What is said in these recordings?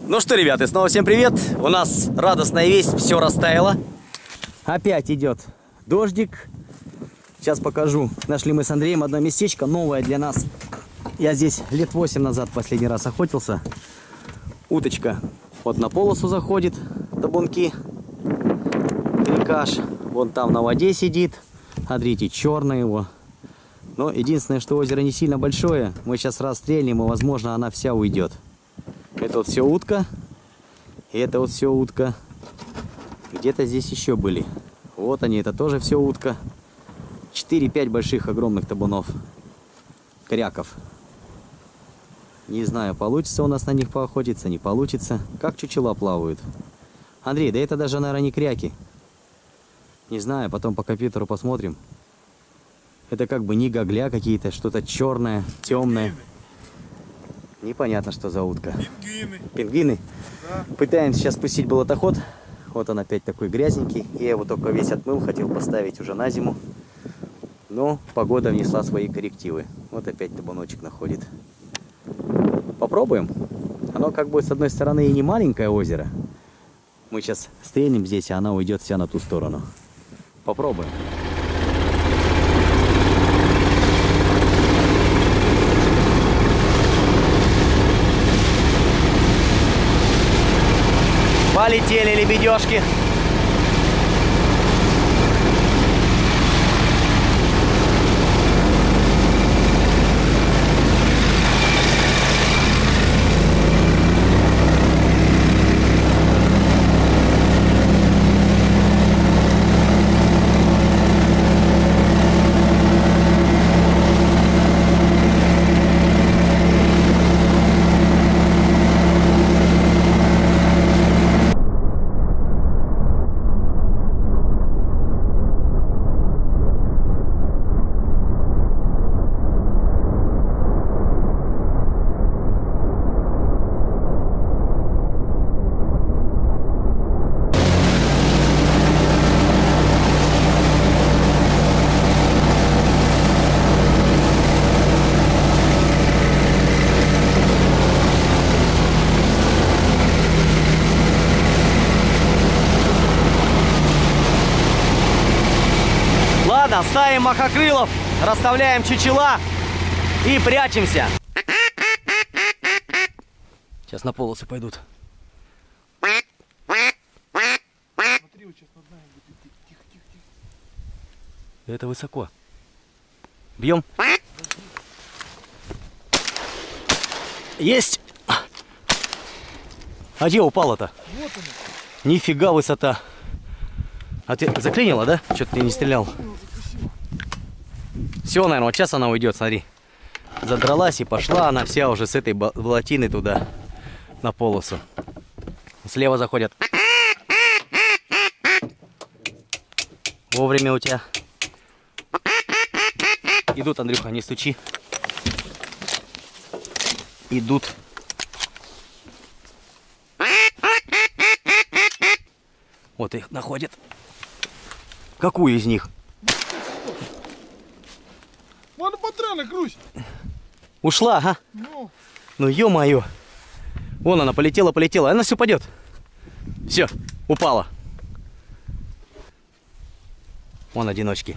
Ну что, ребята, снова всем привет. У нас радостная весть, все растаяло. Опять идет дождик. Сейчас покажу. Нашли мы с Андреем одно местечко новое для нас. Я здесь лет 8 назад последний раз охотился. Уточка вот на полосу заходит, табунки. Крикаш. Вон там на воде сидит. Смотрите, черный его. Но единственное, что озеро не сильно большое. Мы сейчас расстрельнем, и возможно она вся уйдет. Это вот все утка. И это вот все утка. Где-то здесь еще были. Вот они, это тоже все утка. 4-5 больших огромных табунов. Кряков. Не знаю, получится у нас на них поохотиться, не получится. Как чучела плавают. Андрей, да это даже, наверное, не кряки. Не знаю, потом по компьютеру посмотрим. Это как бы не гогля какие-то, что-то черное, темное. Непонятно, что за утка. Пингвины. Пингвины? Да. Пытаемся сейчас спустить болотоход. Вот он опять такой грязненький. Я его только весь отмыл, хотел поставить уже на зиму. Но погода внесла свои коррективы. Вот опять табуночек находит. Попробуем. Оно как бы с одной стороны и не маленькое озеро. Мы сейчас стрельнем здесь, а она уйдет вся на ту сторону. Попробуем. Полетели лебедешки. Ладно, ставим махокрылов, расставляем чучела и прячемся. Сейчас на полосы пойдут. Смотри, вот сейчас над нами будет идти. Тихо, тихо, тихо. Это высоко. Бьем. Есть. А где упала-то? Вот она. Нифига высота. А ты заклинила, да? Что-то ты не стрелял. Все, наверное, вот сейчас она уйдет, смотри. Задралась и пошла она вся уже с этой болотины туда, на полосу. Слева заходят. Вовремя у тебя. Идут, Андрюха, не стучи. Идут. Вот их находят. Какую из них? Вон патроны, Крусь. Ушла, ага. Ну ё-моё. Вон она полетела, полетела. Она все упадет. Все, упала. Вон одиночки.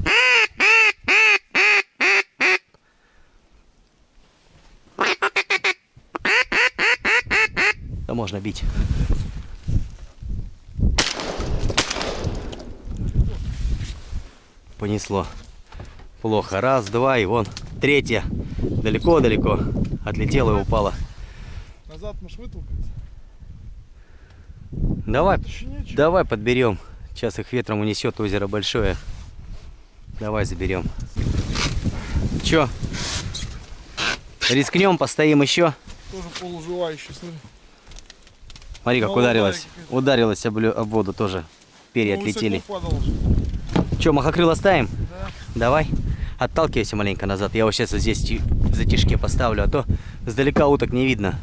Да можно бить. Понесло. Плохо. Раз, два, и вон третья. Далеко-далеко отлетела и упала. Назад можешь вытолкаться. Давай, давай подберем. Сейчас их ветром унесет, озеро большое. Давай заберем. Че? Рискнем, постоим еще. Тоже полуживающий, смотри. Смотри, как ударилась. Ударилась об воду тоже. Перья отлетели. Че, махокрыло ставим? Да. Давай. Отталкивайся маленько назад. Я его сейчас вот здесь в затишке поставлю, а то сдалека уток не видно.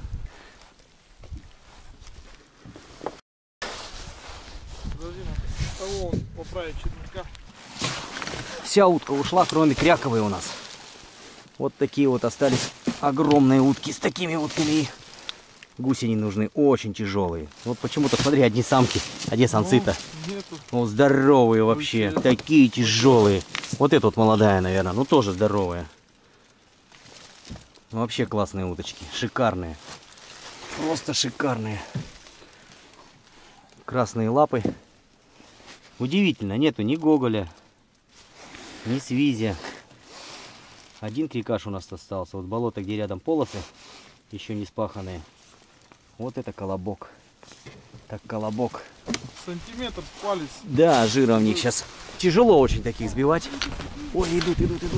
Подожди, надо того поправить черенка. Вся утка ушла, кроме кряковой у нас. Вот такие вот остались огромные утки. С такими утками Гусени нужны очень тяжелые. Вот почему-то, смотри, одни самки, а где самцы-то? Ну, здоровые вообще, такие тяжелые. Вот эта вот молодая, наверное, ну тоже здоровая. Вообще классные уточки, шикарные. Просто шикарные. Красные лапы. Удивительно, нету ни гоголя, ни свизя. Один крикаш у нас остался. Вот болото, где рядом полосы, еще не спаханные. Вот это колобок. Так, колобок. Сантиметр с палец. Да, жира в них сейчас. Тяжело очень таких сбивать. Ой, идут.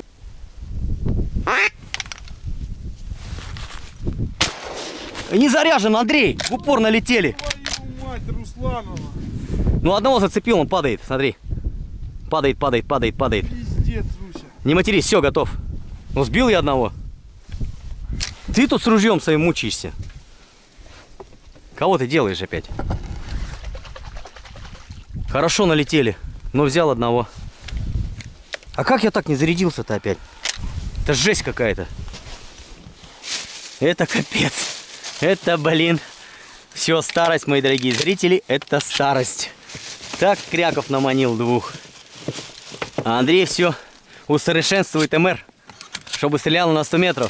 Не заряжен, Андрей! В упор налетели. Твою мать, Русланова. Ну, одного зацепил, он падает, смотри. Падает. Пиздец, Руся. Не матерись, все, готов. Ну, сбил я одного. Ты тут с ружьем своим мучаешься. Кого ты делаешь опять? Хорошо налетели, но взял одного. А как я так не зарядился-то опять? Это жесть какая-то. Это капец. Это, блин. Все, старость, мои дорогие зрители, это старость. Так кряков наманил двух. А Андрей все усовершенствует МР, чтобы стрелял на 100 метров.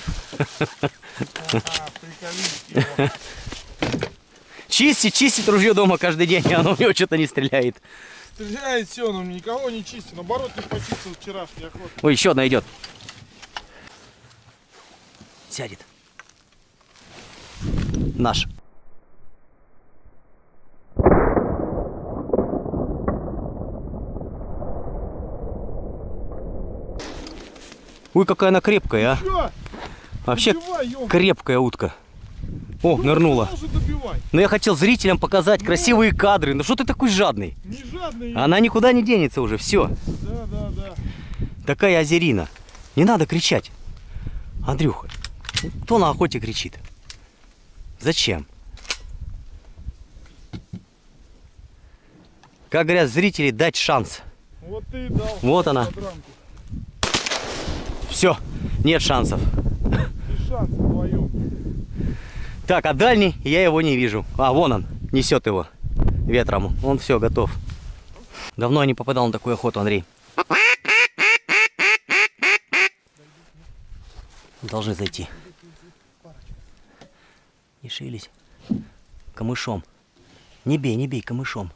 Чистит ружье дома каждый день, а оно у него что-то не стреляет. Стреляет все, но никого не чистит. Наоборот, не почистил вчерашний охот. Ой, еще одна идет. Сядет. Наш. Ой, какая она крепкая, а. Чё? Вообще Добивай, ём. крепкая утка. О, нырнула. Но я хотел зрителям показать красивые кадры. Ну что ты такой жадный? Не жадный. Она никуда не денется уже, все. Да. Такая озерина. Не надо кричать. Андрюха, кто на охоте кричит? Зачем? Как говорят зрители, дать шанс. Вот ты и дал. Вот она. Все, нет шансов. Без шансов вдвоем. Так, а дальний я его не вижу. А, вон он, несет его ветром. Он все, готов. Давно я не попадал на такую охоту, Андрей. Должны зайти. Не шились. Камышом. Не бей, камышом.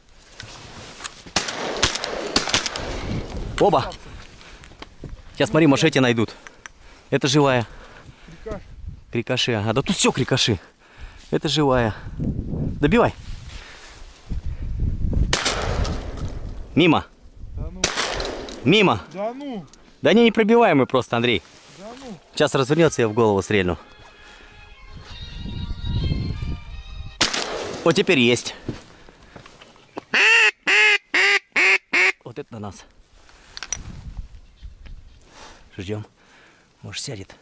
Оба! Сейчас смотри, может эти найдут. Это живая. Крикаш. Крикаши. А да тут все крикаши. Это живая. Добивай. Мимо. Да ну. Мимо. Да ну. Да они непробиваемые просто, Андрей. Да ну. Сейчас развернется, я в голову стрельну. Вот теперь есть. Вот это на нас. Ждем. Может, сядет.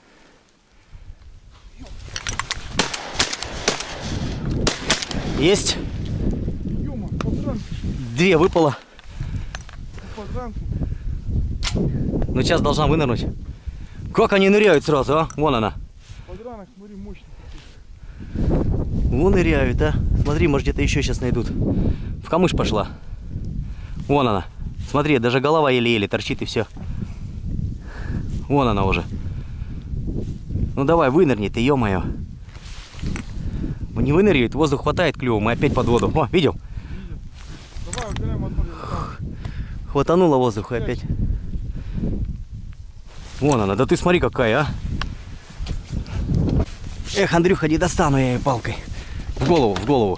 Есть. Ёма, подранки. Две выпало. Подранки. Но сейчас должна вынырнуть. Как они ныряют сразу, а? Вон она. Подранок, смотри, мощный. Вон ныряют, а? Смотри, может где-то еще сейчас найдут. В камыш пошла. Вон она. Смотри, даже голова еле-еле торчит и все. Вон она уже. Ну давай, вынырни ты, ё-моё. Не выныряет, воздух хватает клювом, и опять под воду. О, видел? Видел. Давай, убираем мотор. Хватануло воздуха опять. Вон она, да ты смотри какая, а. Эх, Андрюха, не достану я ее палкой. В голову, в голову.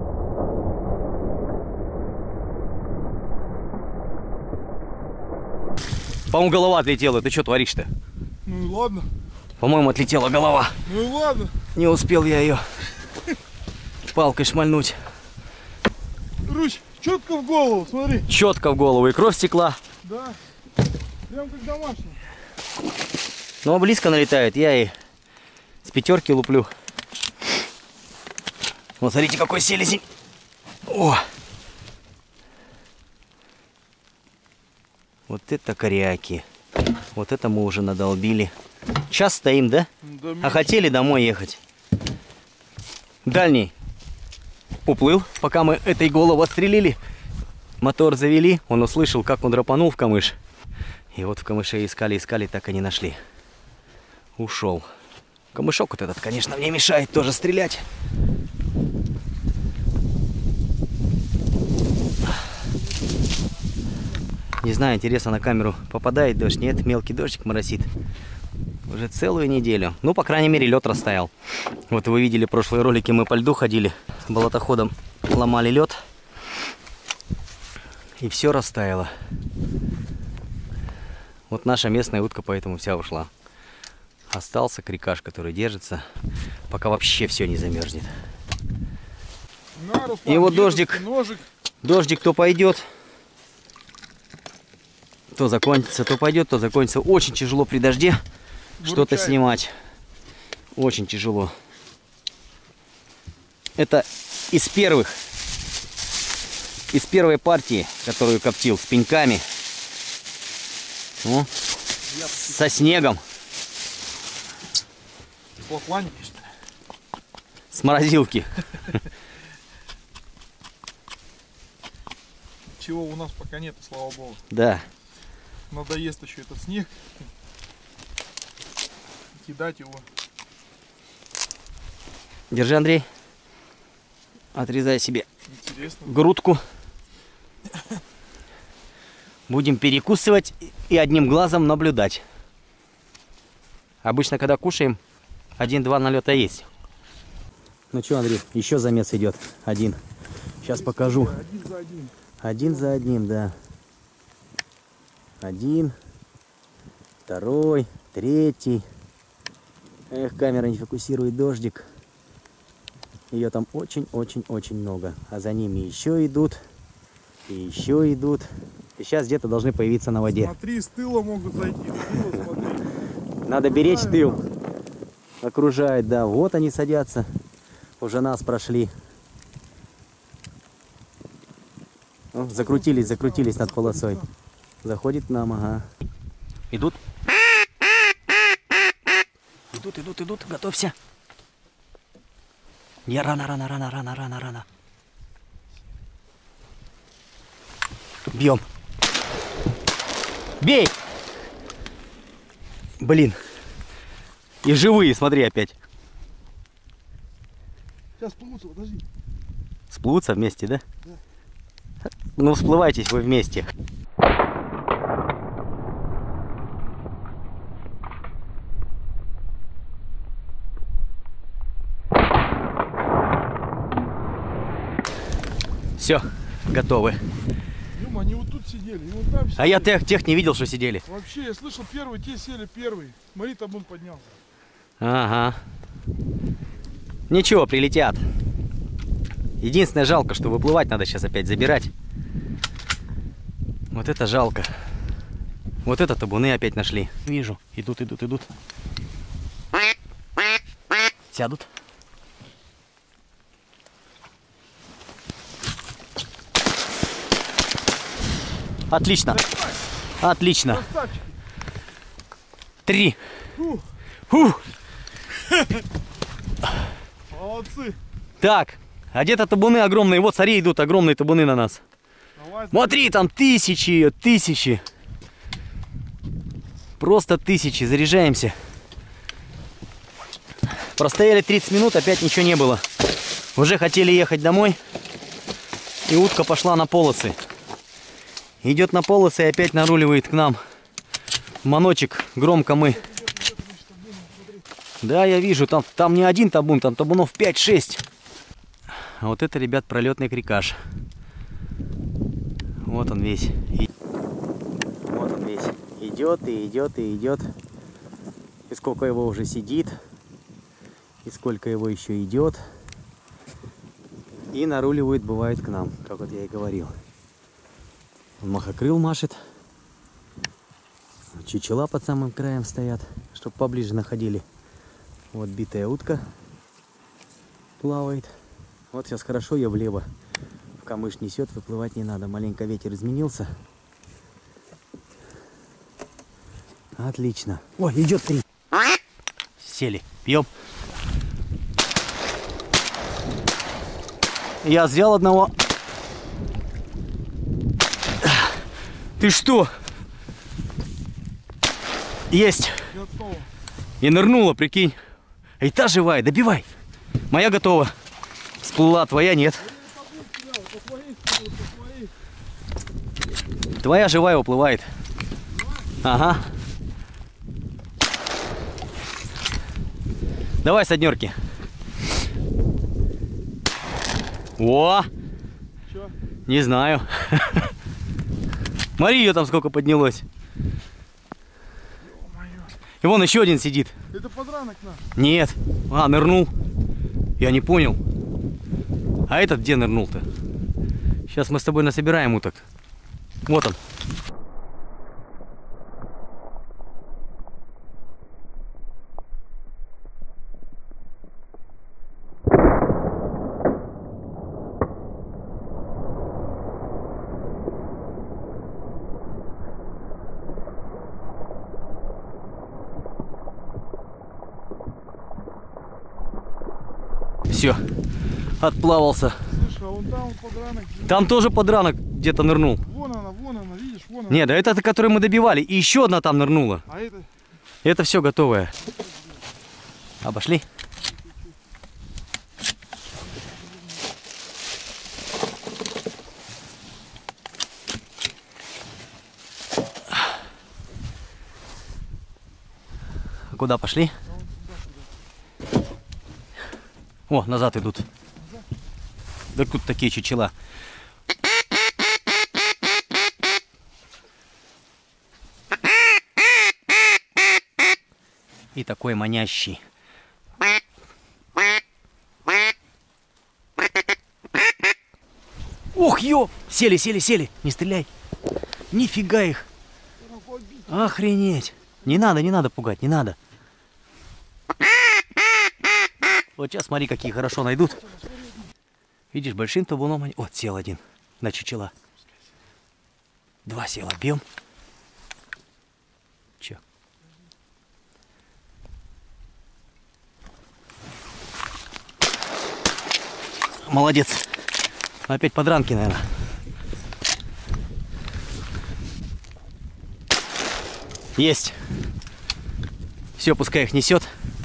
По-моему, голова отлетела. Ты что творишь-то? Ну и ладно. По-моему, отлетела голова. Ну и ладно. Не успел я ее палкой шмальнуть. Русь, четко в голову, смотри. Четко в голову. И кровь стекла. Да. Прям как домашний. Но близко налетает. Я и с пятерки луплю. Вот смотрите, какой селезень. О! Вот это коряки. Вот это мы уже надолбили. Час стоим, да? Да, А хотели домой ехать. Дальний уплыл, пока мы этой голову отстрелили. Мотор завели, он услышал, как он драпанул в камыш. И вот в камыше искали, так и не нашли. Ушел. Камышок вот этот, конечно, мне мешает тоже стрелять. Не знаю, интересно, на камеру попадает дождь, нет, мелкий дождик моросит. Уже целую неделю. Ну, по крайней мере, лед растаял. Вот вы видели, в прошлые ролики мы по льду ходили, болотоходом ломали лед. И все растаяло. Вот наша местная утка поэтому вся ушла. Остался крикаш, который держится, пока вообще все не замерзнет. На, Руслан, и вот дождик, дождик то пойдет, то закончится, то пойдет, то закончится. Очень тяжело при дожде что-то снимать. Очень тяжело. Это из первой партии, которую коптил с пеньками. Ну, со снегом. С морозилки. Чего у нас пока нет, слава богу. Да. Надоест еще этот снег. Кидать его. Держи, Андрей. Отрезай себе интересно грудку. Будем перекусывать и одним глазом наблюдать. Обычно, когда кушаем, 1-2 налета есть. Ну что, Андрей, еще замес идет. Один. Сейчас покажу. Один за одним. Один за одним, да. Один. Второй. Третий. Эх, камера не фокусирует, дождик. Ее там очень-очень-очень много. А за ними еще идут. И еще идут. И сейчас где-то должны появиться на воде. Смотри, с тыла могут зайти. С тыла, смотри. Надо беречь тыл. Окружает, да. Вот они садятся. Уже нас прошли. О, закрутились над полосой. Заходит нам, ага. Идут. Идут. Готовься. Не, рано. Бьем. Бей! Блин. И живые, смотри, опять. Сейчас сплутся, подожди. Сплутся вместе, да? Да. Ну, всплывайтесь вы вместе. Все, готовы. Юма, они вот тут сидели, и вот там сидели. А я тех не видел, что сидели. Вообще, я слышал первый, те сели первый. Смотри, там он поднялся. Ага. Ничего, прилетят. Единственное, жалко, что выплывать надо сейчас опять забирать. Вот это жалко. Вот это табуны опять нашли. Вижу. Идут. Сядут. Отлично. Отлично. 3. Фух. Молодцы. Так, а где-то табуны огромные. Вот, смотри, идут огромные табуны на нас. Давай, смотри, там тысячи. Просто тысячи. Заряжаемся. Простояли 30 минут, опять ничего не было. Уже хотели ехать домой. И утка пошла на полосы. Идет на полосы и опять наруливает к нам. Маночек, громко мы. Да, я вижу, там не один табун, там табунов 5-6. А вот это, ребят, пролетный крикаш. Вот он весь. Вот он весь. Идет. И сколько его уже сидит. И сколько его еще идет. И наруливает, бывает, к нам, как вот я и говорил. Он махокрыл машет. Чучела под самым краем стоят, чтобы поближе находили. Вот битая утка плавает. Вот сейчас хорошо ее влево в камыш несет, выплывать не надо. Маленько ветер изменился. Отлично. Ой, идет 3. Сели. Пьем. Я взял одного. Ты что? Есть. Готово. И нырнула, прикинь. И та живая, добивай. Моя готова. Всплыла, твоя нет. Твоя живая уплывает. Ага. Давай с однерки. О! Чё? Не знаю. Смотри, ее там сколько поднялось. И вон еще один сидит. Это подранок наш. Нет. А, нырнул. Я не понял. А этот где нырнул-то? Сейчас мы с тобой насобираем уток. Вот он. Все, отплавался. Слушай, а вон там подранок. Там тоже подранок где-то нырнул. Вон она, видишь, вон она. Нет, да это который мы добивали. И еще одна там нырнула. А это... Это все готовое. Обошли. Куда пошли? О, назад идут. Да тут такие чучела. И такой манящий. Ох, ё! Сели. Не стреляй. Нифига их. Охренеть. Не надо пугать, не надо. Вот сейчас смотри, какие хорошо найдут. Видишь, большим табуном они... Вот, сел один на чучела. Два села. Бьем. Че? Молодец. Опять подранки, наверное. Есть. Все, пускай их несет.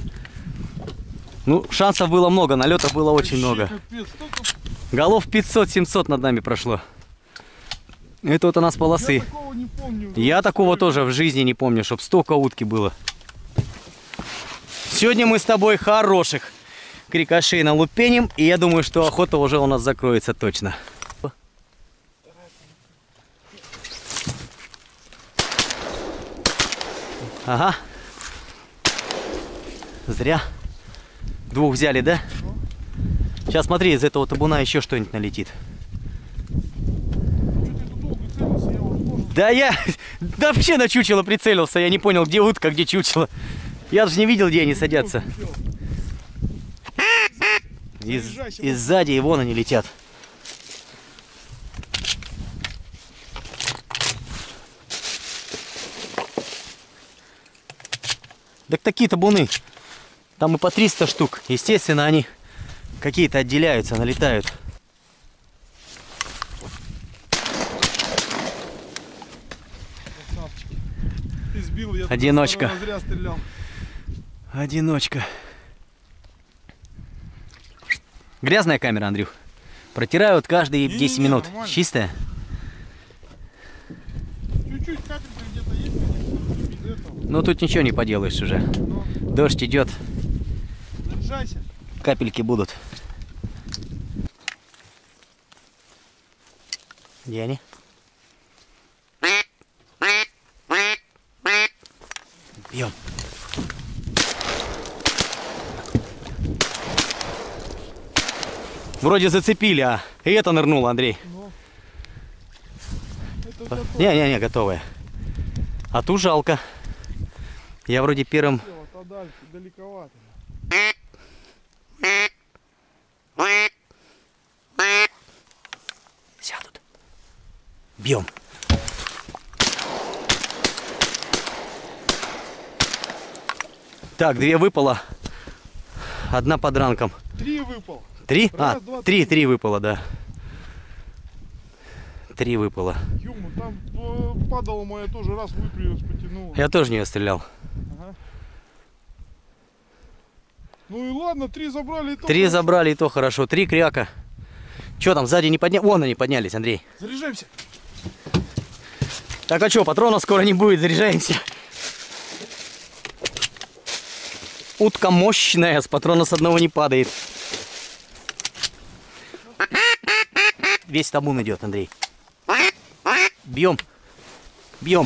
Ну, шансов было много, налетов было очень много. Голов 500-700 над нами прошло. Это вот у нас полосы. Я такого не помню. Я такого тоже в жизни не помню, чтобы столько утки было. Сегодня мы с тобой хороших крикошей налупеним, и я думаю, что охота уже у нас закроется точно. Ага. Зря. Двух взяли, да? Сейчас смотри, из этого табуна еще что-нибудь налетит. Да я вообще на чучело прицелился. Я не понял, где утка, где чучело. Я даже не видел, где они садятся. И сзади, и вон они летят. Так такие табуны. Там и по 300 штук. Естественно, они какие-то отделяются, налетают. Избил, я одиночка. Зря стрелял. Одиночка. Грязная камера, Андрюх. Протирают каждые 10 минут. Нормально. Чистая? Чуть-чуть капелька где-то есть, без этого. Ну тут ничего не поделаешь уже. Но Дождь идет. заряжайся. Капельки будут. Где они? Бьем. Вроде зацепили, а и это нырнуло, Андрей. Не, готовая. А ту жалко. Я вроде первым... Далековато. Сядут. Бьем. Так, 2 выпало. 1 подранком. 3 выпало. 3? Раз, А, два, 3 выпало, да. 3 выпало. Юму, там падала моя тоже, раз выплюнулась, потянула. Я тоже в нее стрелял. Ага. Ну и ладно, 3 забрали и то. 3 хорошо. забрали, и то хорошо. 3 кряка. Че там, сзади не поднялись? Вон они поднялись, Андрей. Заряжаемся. Так, а что, патронов скоро не будет, заряжаемся. Утка мощная, с патрона с одного не падает. Весь табун идет, Андрей. Бьем. Бьем.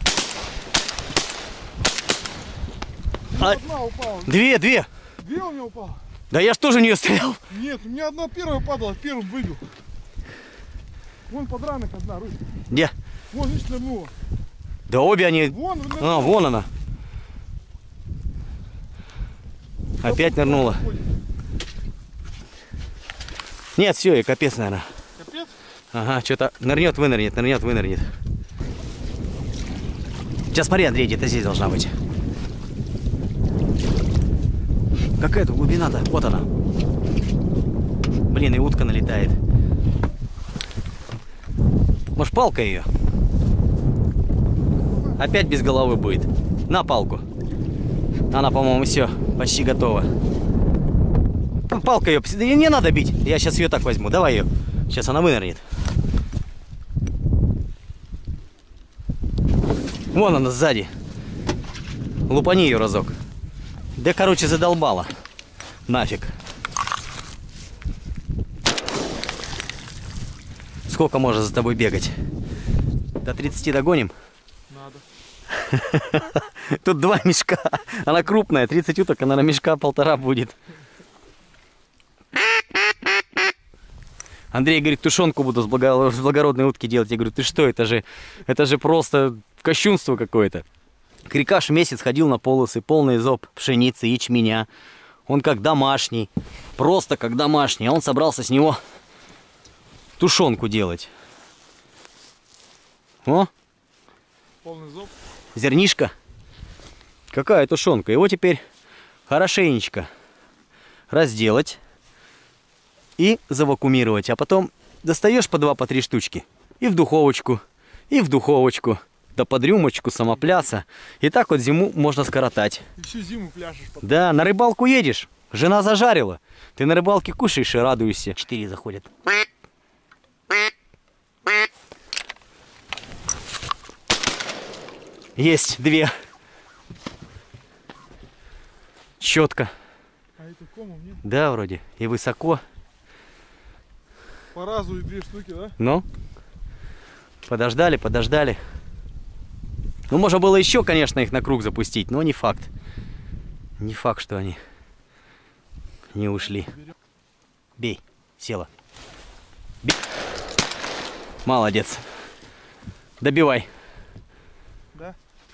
Одна упала. 2. 2 у меня упала. Да я ж тоже в нее стрелял. Нет, у меня одна первая падала, первым выбил. Вон подранок одна, Русь. Где? Вон, видишь, нырнула. Да обе они... Вон, А, вон она. Опять нырнула. Нет, все, и капец, наверное. Капец? Ага, что-то нырнет, вынырнет, нырнет, вынырнет. Сейчас смотри, Андрей, где-то здесь должна быть. Какая тут глубина-то? Вот она. Блин, и утка налетает. Может, палка ее? Опять без головы будет. На палку. Она, по-моему, все, почти готова. Палка ее, не надо бить. Я сейчас ее так возьму. Давай ее. Сейчас она вынырнет. Вон она сзади. Лупани ее разок. Да, короче, задолбала. Нафиг. Сколько можно за тобой бегать? До 30 догоним? Надо. Тут 2 мешка. Она крупная, 30 уток, она на мешка 1,5 будет. Андрей говорит, тушенку буду с благородной утки делать. Я говорю, ты что, это же просто кощунство какое-то. Крикаш месяц ходил на полосы, полный зоб пшеницы, ячменя. Он как домашний, просто как домашний. А он собрался с него тушенку делать. О, Полный зоб. зернишко. Какая тушенка. Его теперь хорошенечко разделать и завакуумировать. А потом достаешь по 2, по 3 штучки. И в духовочку, и в духовочку. Да под рюмочку самопляса. И так вот зиму можно скоротать. И всю зиму пляшешь потом. Да, на рыбалку едешь. Жена зажарила. Ты на рыбалке кушаешь и радуешься. 4 заходят. Есть 2. Четко. А это комом, нет? Да, вроде. И высоко. По разу и 2 штуки, да? Ну, подождали, подождали. Ну, можно было еще, конечно, их на круг запустить, но не факт. Не факт, что они не ушли. Бей, села. Бей. Молодец. Добивай. Да?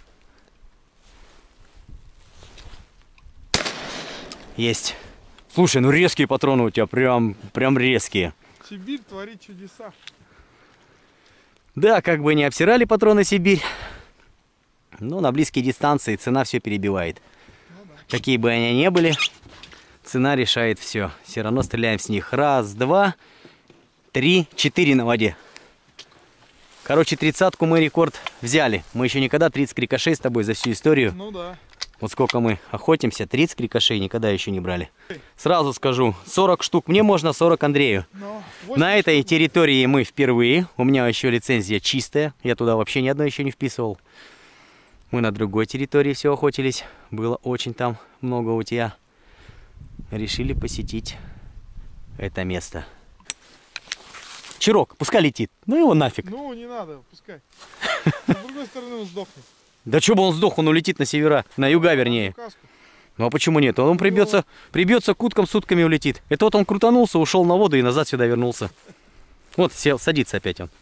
Есть. Слушай, ну резкие патроны у тебя, прям резкие. Сибирь творит чудеса. Да, как бы не обсирали патроны Сибирь, но на близкие дистанции цена все перебивает. Ну, да. Какие бы они ни были, цена решает все. Все равно стреляем с них. 1, 2, 3, 4 на воде. Короче, 30-ку мы рекорд взяли. Мы еще никогда 30 крикошей с тобой за всю историю. Ну да. Вот сколько мы охотимся, 30 крикошей никогда еще не брали. Сразу скажу, 40 штук мне можно, 40 Андрею. Но На этой территории мы впервые. У меня еще лицензия чистая. Я туда вообще ни одной еще не вписывал. Мы на другой территории все охотились. Было очень там много утья. Решили посетить это место. Чирок, пускай летит. Ну его нафиг. Ну, не надо, пускай. С другой стороны он сдохнет. Да что бы он сдох, он улетит на севера, на юга вернее. Каску. Ну а почему нет? Он прибьется к уткам, с утками улетит. Это вот он крутанулся, ушел на воду и назад сюда вернулся. Вот, сел, садится опять он.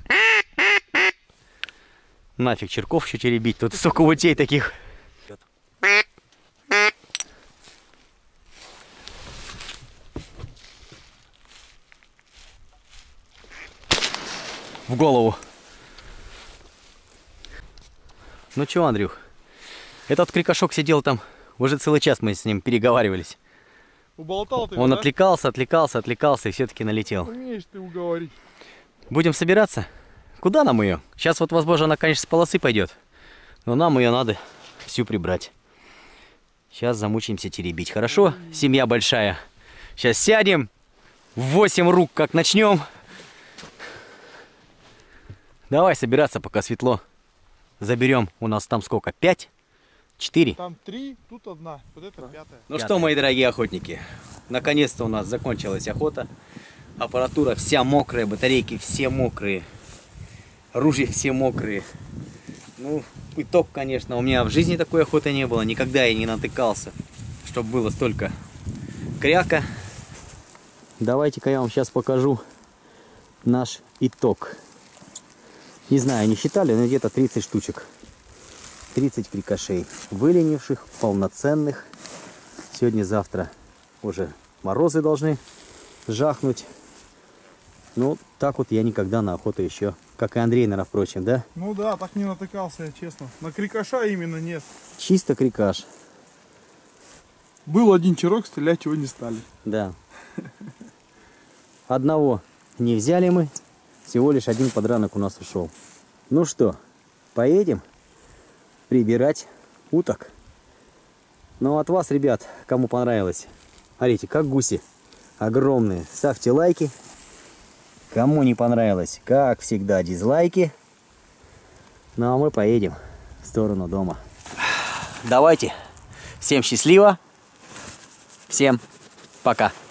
Нафиг черков еще теребить, тут столько утей таких. В голову. Ну чё, Андрюх, этот крикошок сидел там, уже целый час мы с ним переговаривались. Уболтал ты его, Он да? отвлекался и все-таки налетел. Умеешь ты уговорить. Будем собираться? Куда нам ее? Сейчас вот, возможно, она, конечно, с полосы пойдет. Но нам ее надо всю прибрать. Сейчас замучаемся теребить. Хорошо? Семья большая. Сейчас сядем. В 8 рук как начнем. Давай собираться, пока светло. Заберем. У нас там сколько? 5? 4? Там 3, тут 1. Вот это 5-я. Ну что, мои дорогие охотники, наконец-то у нас закончилась охота. Аппаратура вся мокрая, батарейки все мокрые, ружья все мокрые. Ну, итог, конечно, у меня в жизни такой охоты не было, никогда я не натыкался, чтобы было столько кряка. Давайте-ка я вам сейчас покажу наш итог. Не знаю, не считали, но где-то 30 штучек. 30 крикошей, выленивших, полноценных. Сегодня-завтра уже морозы должны жахнуть. Ну, так вот я никогда на охоту еще, как и Андрей, наверное, впрочем, да? Ну да, так не натыкался я, честно. На крикоша именно нет. Чисто крикаш. Был один черок, стрелять его не стали. Да. Одного не взяли мы, всего лишь один подранок у нас ушел. Ну что, поедем прибирать уток. Ну, от вас, ребят, кому понравилось, смотрите, как гуси огромные, ставьте лайки. Кому не понравилось, как всегда, дизлайки. Ну, а мы поедем в сторону дома. Давайте. Всем счастливо. Всем пока.